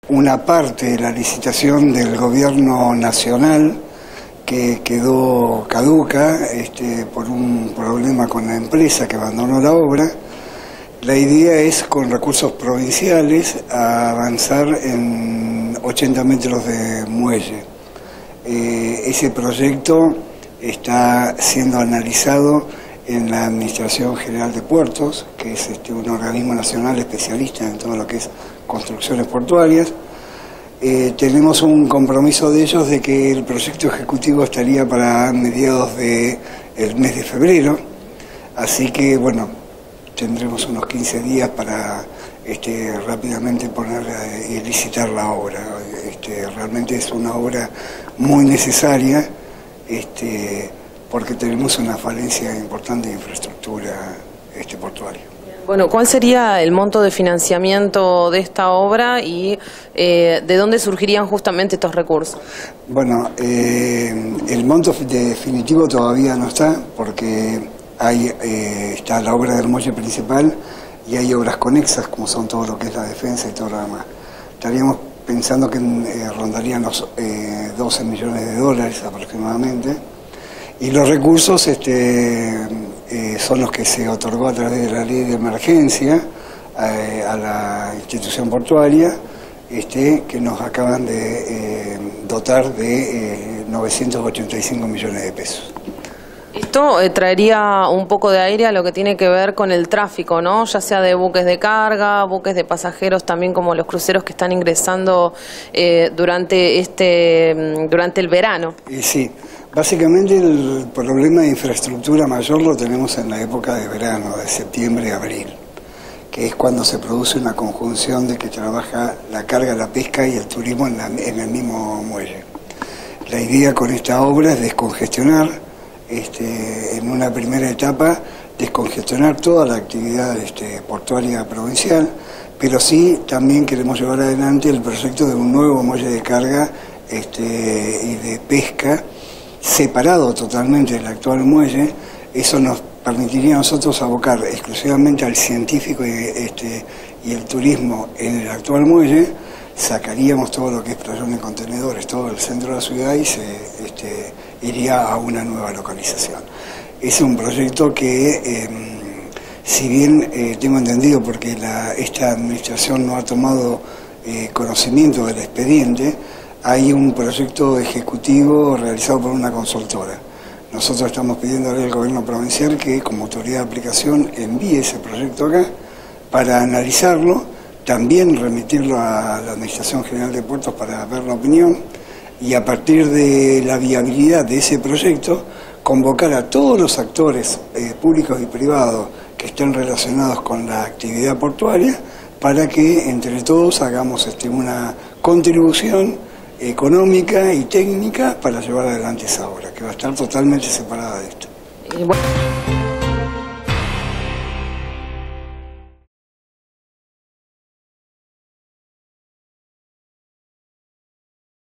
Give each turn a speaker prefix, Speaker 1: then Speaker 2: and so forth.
Speaker 1: una parte de la licitación del gobierno nacional que quedó caduca por un problema con la empresa que abandonó la obra. La idea es, con recursos provinciales, avanzar en 80 metros de muelle. Ese proyecto está siendo analizado en la Administración General de Puertos, que es un organismo nacional especialista en todo lo que es construcciones portuarias. Tenemos un compromiso de ellos de que el proyecto ejecutivo estaría para mediados del mes de febrero, así que bueno, tendremos unos 15 días para rápidamente poner y licitar la obra. Realmente es una obra muy necesaria, porque tenemos una falencia importante de infraestructura portuaria.
Speaker 2: Bueno, ¿cuál sería el monto de financiamiento de esta obra y de dónde surgirían justamente estos recursos?
Speaker 1: Bueno, el monto definitivo todavía no está, porque está la obra del muelle principal y hay obras conexas, como son todo lo que es la defensa y todo lo demás. Estaríamos pensando que rondarían los 12 millones de dólares aproximadamente. Y los recursos son los que se otorgó a través de la ley de emergencia a la institución portuaria, que nos acaban de dotar de 985 millones de pesos.
Speaker 2: Esto traería un poco de aire a lo que tiene que ver con el tráfico, ¿no? Ya sea de buques de carga, buques de pasajeros, también como los cruceros que están ingresando durante el verano.
Speaker 1: Sí, básicamente el problema de infraestructura mayor lo tenemos en la época de verano, de septiembre a abril, que es cuando se produce una conjunción de que trabaja la carga, la pesca y el turismo en el mismo muelle. La idea con esta obra es descongestionar, en una primera etapa, descongestionar toda la actividad portuaria provincial, pero sí también queremos llevar adelante el proyecto de un nuevo muelle de carga y de pesca, separado totalmente del actual muelle. Eso nos permitiría a nosotros abocar exclusivamente al científico y el turismo en el actual muelle. Sacaríamos todo lo que es playón de contenedores, todo el centro de la ciudad, y se iría a una nueva localización. Es un proyecto que, si bien tengo entendido, porque esta administración no ha tomado conocimiento del expediente, hay un proyecto ejecutivo realizado por una consultora. Nosotros estamos pidiéndole al gobierno provincial que, como autoridad de aplicación, envíe ese proyecto acá para analizarlo, también remitirlo a la Administración General de Puertos para ver la opinión, y a partir de la viabilidad de ese proyecto, convocar a todos los actores públicos y privados que estén relacionados con la actividad portuaria, para que entre todos hagamos una contribución económica y técnica para llevar adelante esa obra, que va a estar totalmente separada de esto.